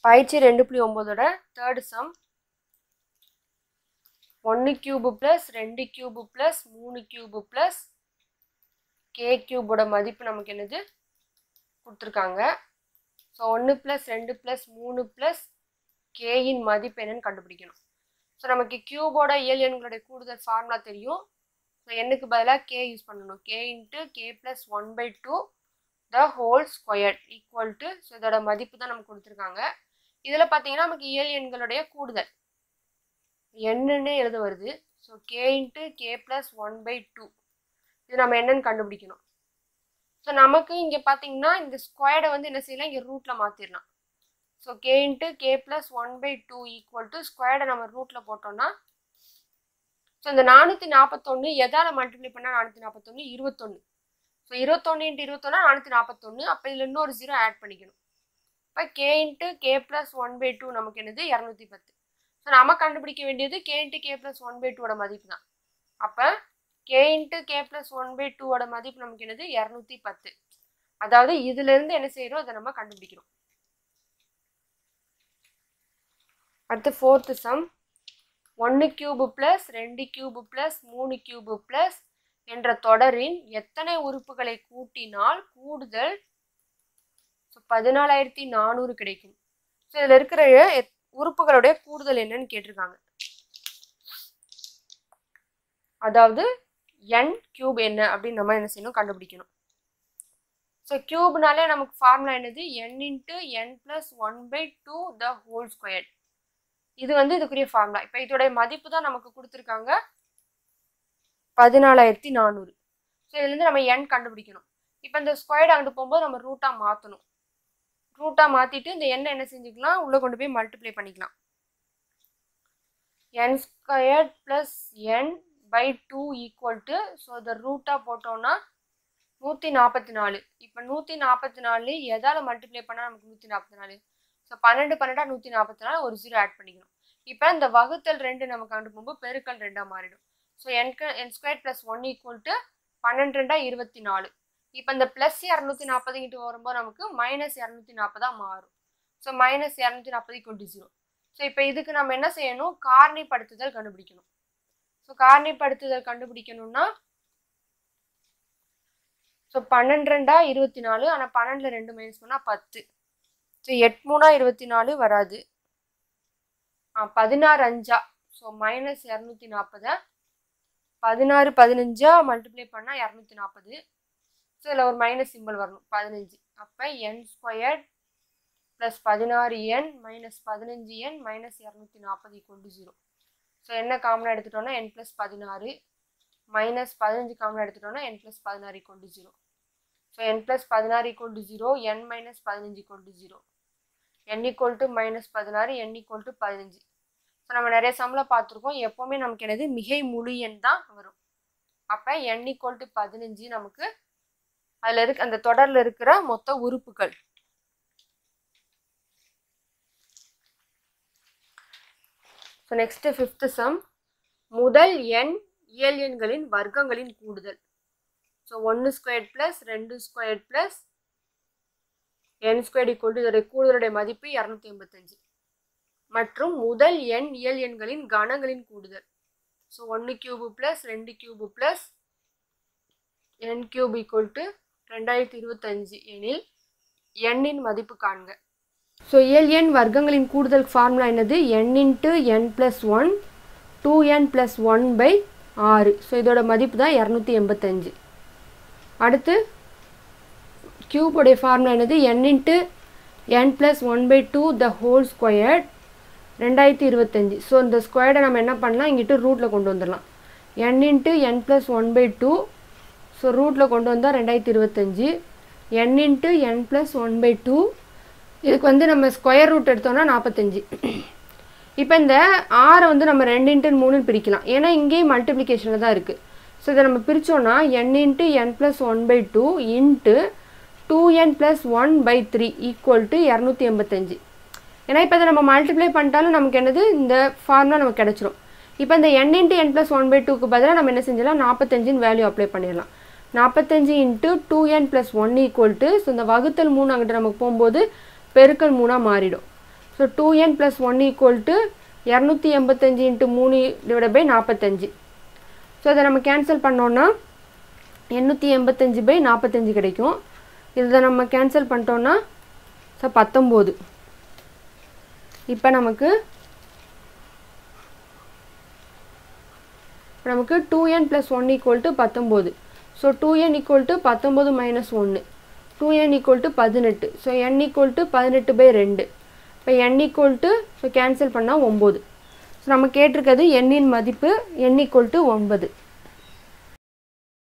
பயிற்சி 2.9 third sum 1 cube plus 2 cube plus 3 cube plus K கியூபோட மதிப்பு நமக்கு என்னது கொடுத்துருக்காங்க. ஸோ 1 பிளஸ் 2 பிளஸ் 3 பிளஸ் கேயின் மதிப்பு என்னன்னு கண்டுபிடிக்கணும். ஸோ நமக்கு கியூபோட இயல் எண்களுடைய கூடுதல் ஃபார்முலா தெரியும். ஸோ எண்ணுக்கு பதிலாக கே யூஸ் பண்ணணும். K into K plus 1/2 the whole square equal to, so இதோட மதிப்பு தான் நமக்கு கொடுத்துருக்காங்க. இதில் பார்த்தீங்கன்னா நமக்கு இயல் எண்களுடைய கூடுதல் என்னன்னு எழுத வருது. So K into K plus 1/2 இது நம்ம என்னன்னு கண்டுபிடிக்கணும். ஸோ நமக்கு இங்கே பார்த்தீங்கன்னா இந்த ஸ்கொயர்டை வந்து என்ன செய்யலாம், இங்கே ரூட்டில் மாற்றிடலாம். So K into K plus 1/2 equal to ஸ்கொயர்டை நம்ம ரூட்டில் போட்டோம்னா, ஸோ இந்த 441 எதால் மல்டிப்ளை பண்ணால் 441 21. ஸோ 21 × 21 441. அப்போ இதில் இன்னொரு 0 ஆட் பண்ணிக்கணும். இப்போ கே இன்ட்டு கே பிளஸ் 1/2 நமக்கு என்னது 210. ஸோ நம்ம கண்டுபிடிக்க வேண்டியது கே இன்ட்டு கே பிளஸ் 1/2 மதிப்பு தான். அப்போ கே இன்ட்டு கே பிளஸ் 1/2 மதிப்பு நமக்கு என்னது 210. அதாவது இதுலேருந்து என்ன செய்யறோம், அதை நம்ம கண்டுபிடிக்கிறோம். அடுத்து fourth sum 1 cube plus 2 cube plus 3 cube plus என்ற தொடரின் எத்தனை உறுப்புகளை கூட்டினால் கூடுதல் 14400 கிடைக்கும். ஸோ இதில் இருக்கிற உறுப்புகளுடைய கூடுதல் என்னன்னு கேட்டிருக்காங்க. அதாவது n கியூப் என்ன அப்படின்னு நம்ம என்ன செய்யணும், கண்டுபிடிக்கணும். ஸோ கியூப்னாலே நமக்கு ஃபார்முலா என்னது, n into n plus 1/2 the whole square. இது வந்து இதுக்குரிய ஃபார்முலா. இப்போ இதோடைய மதிப்பு தான் நமக்கு கொடுத்துருக்காங்க 14400. ஸோ இதுலேருந்து நம்ம n கண்டுபிடிக்கணும். இப்போ இந்த ஸ்கொயர்டு அங்கிட்டு போகும்போது நம்ம ரூட்டாக மாற்றணும். ரூட்டாக மாற்றிட்டு இந்த n என்ன செஞ்சுக்கலாம், உள்ளே கொண்டு போய் மல்டிப்ளை பண்ணிக்கலாம். n squared plus n/2 equal to, so இந்த ரூட்டாக போட்டோம்னா 144. இப்போ 144 எதால் மல்டிப்ளை பண்ணால் நமக்கு 144. ஸோ 12 12 144, ஒரு 0 ஆட் பண்ணிக்கணும். இப்போ இந்த வகுத்தல் 2 நமக்கு அங்கிட்டு போகும்போது பெருக்கல் 2 மாறிடும். So n square plus 1 equal to 12 2 24. இப்போ இந்த ப்ளஸ் 240 இங்கிட்டு வரும்போது நமக்கு மைனஸ் 240 மாறும். So minus 240 = 0. ஸோ இப்போ இதுக்கு நம்ம என்ன செய்யணும், காரணிப்படுத்துதல் கண்டுபிடிக்கணும். ஸோ காரணிப்படுத்துதல் கண்டுபிடிக்கணும்னா, ஸோ 12 2 24, ஆனால் 12ல் 2 மைனஸ் பண்ணால் 10. ஸோ 8 3 24 வராது. 16 5, ஸோ மைனஸ் 240. 16 15 மல்டிப்ளை பண்ணால் 240. ஸோ இதில் ஒரு மைனஸ் சிம்பிள் வரணும், 15. அப்போ n square plus 16n minus 15n minus 240 = 0. So என்ன காமனாக எடுத்துட்டோம்னா n + 16 மைனஸ் 15 காமனாக எடுத்துட்டோம்னா n + 16 = 0. So n + 16 = 0, n minus 15 = 0. n = minus 16, n = 15. So நம்ம நிறைய சம்மில் பார்த்துருக்கோம், எப்போவுமே நமக்கு என்னது மிகை முழு எண் தான் வரும். அப்போ n = 15 நமக்கு அதில் அந்த தொடரில் இருக்கிற மொத்த உறுப்புகள். ஸோ நெக்ஸ்ட் ஃபிஃப்த் சம் முதல் n இயல் எண்களின் வர்க்கங்களின் கூடுதல். So 1 square plus 2 square plus n square = இதோடைய கூடுதலுடைய மதிப்பு 285 மற்றும் முதல் n இயல் எண்களின் கணங்களின் கூடுதல். So 1 cube plus 2 cube plus n cube = 2025 எனில் n இன் மதிப்பு காண்க. ஸோ இயல் எண் வர்க்கங்களின் கூடுதல் ஃபார்முலா என்னது, n into n + 1 2n + 1/6. So இதோட மதிப்பு தான் 285. அடுத்து கியூபோடைய ஃபார்முலா என்னது, n into n + 1/2 the whole square 2025. So இந்த ஸ்கொயர்டை நம்ம என்ன பண்ணலாம், இங்கிட்டு ரூட்டில் கொண்டு வந்துடலாம். n இன்ட்டு n + 1/2, ஸோ ரூட்டில் கொண்டு வந்தால் 2025. n இன்ட்டு n + 1/2, இதுக்கு வந்து நம்ம ஸ்கொயர் ரூட் எடுத்தோம்னா 45. இப்போ இந்த 6 வந்து நம்ம 2 இன்ட்டு 3 பிரிக்கலாம், ஏன்னா இங்கேயும் மல்டிப்ளிகேஷனில் தான் இருக்குது. ஸோ இதை நம்ம பிரித்தோன்னா n into n + 1/2 into 2n + 1/3 equal to 285. ஏன்னா இப்போ இதை நம்ம மல்டிப்ளை பண்ணிட்டாலும் நமக்கு என்னது இந்த ஃபார்முலா நமக்கு கிடச்சிரும். இப்போ இந்த n இன்ட்டு n + 1/2க்கு பதிலாக நம்ம என்ன செஞ்சிடலாம், 45 வேல்யூ அப்ளை பண்ணிடலாம். 45 into 2n + 1 equal to, so இந்த வகுத்தல் 3 அங்கிட்ட நமக்கு போகும்போது பெருக்கல் 3 மாறிடும். So 2n + 1 = 285 × 3 / 45. ஸோ அதை நம்ம கேன்சல் பண்ணோன்னா 885/45 கிடைக்கும். இதை நம்ம கேன்சல் பண்ணிட்டோன்னா ஸோ 19. இப்போ நமக்கு 2n + 1 = 19. So 2n = 19 - 1. 2n = 18. So n = 18/2. இப்போ n = ஸோ கேன்சல் பண்ணால் 9. ஸோ நம்ம கேட்டிருக்கிறது n இன் மதிப்பு n = 9.